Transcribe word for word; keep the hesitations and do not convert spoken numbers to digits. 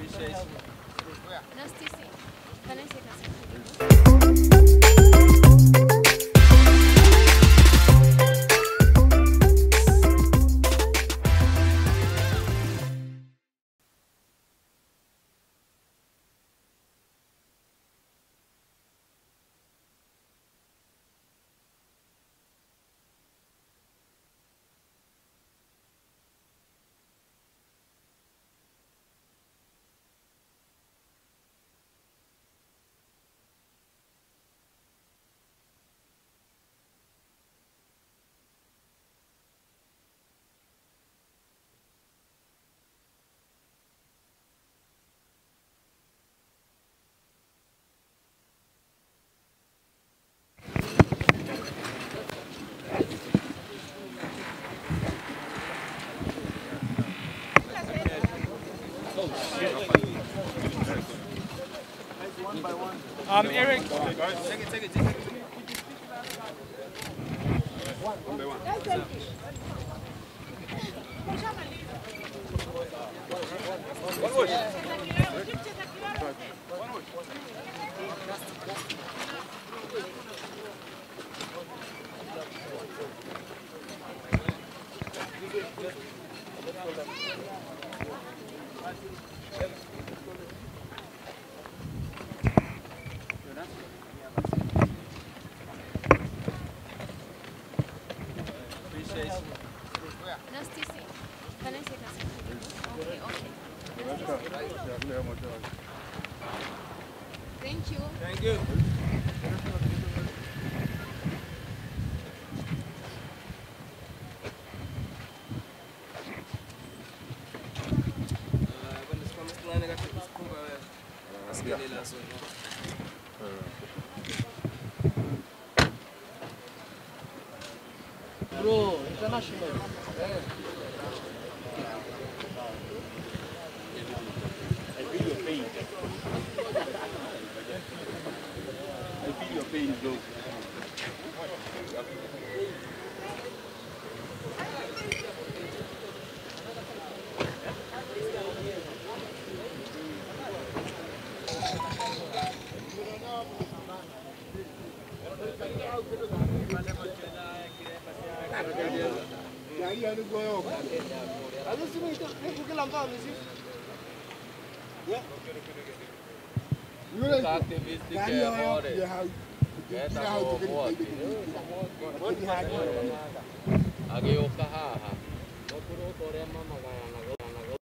Appreciate you. Nice to see you. Can I say something? Um, Eric. Take it, take it, take it. One by one. One more. Nice to see you. Can I say something? Okay, okay. Thank you. Thank you. Bro, international. I feel your pain. I feel your pain, bro. Ageuka haha.